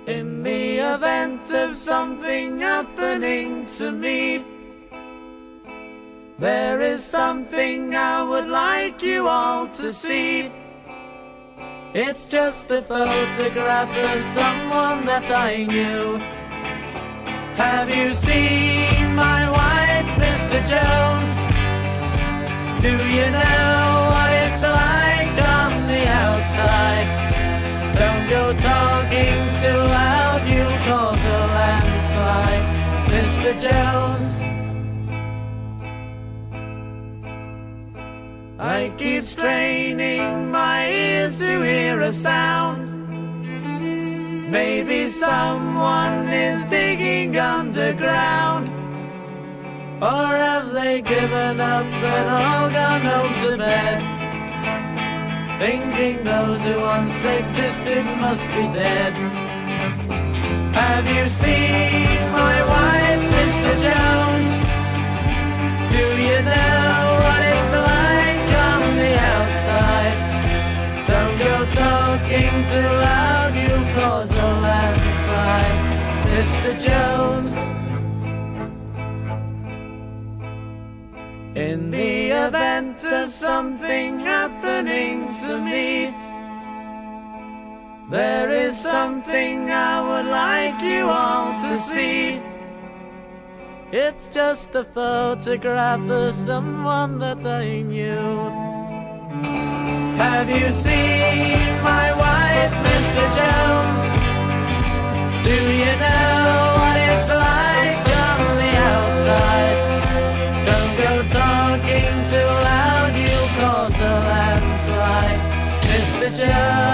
In the event of something happening to me, there is something I would like you all to see. It's just a photograph of someone that I knew. Have you seen my wife, Mr. Jones? Do you know what it's like on the outside? Don't go talking too loud, you'll cause a landslide, Mr. Jones. I keep straining my ears to hear a sound. Maybe someone is digging underground. Or have they given up and all gone home to bed, thinking those who once existed must be dead? Have you seen my wife, Mr. Jones? Do you know what it's like on the outside? Don't go talking too loud, you'll cause a landslide, Mr. Jones. In the event of something happening to me, there is something I would like you all to see. It's just a photograph of someone that I knew. Have you seen my wife, Mr. Jones? Do you know what it's like on the outside? Don't go talking too loud, you'll cause a landslide, Mr. Jones.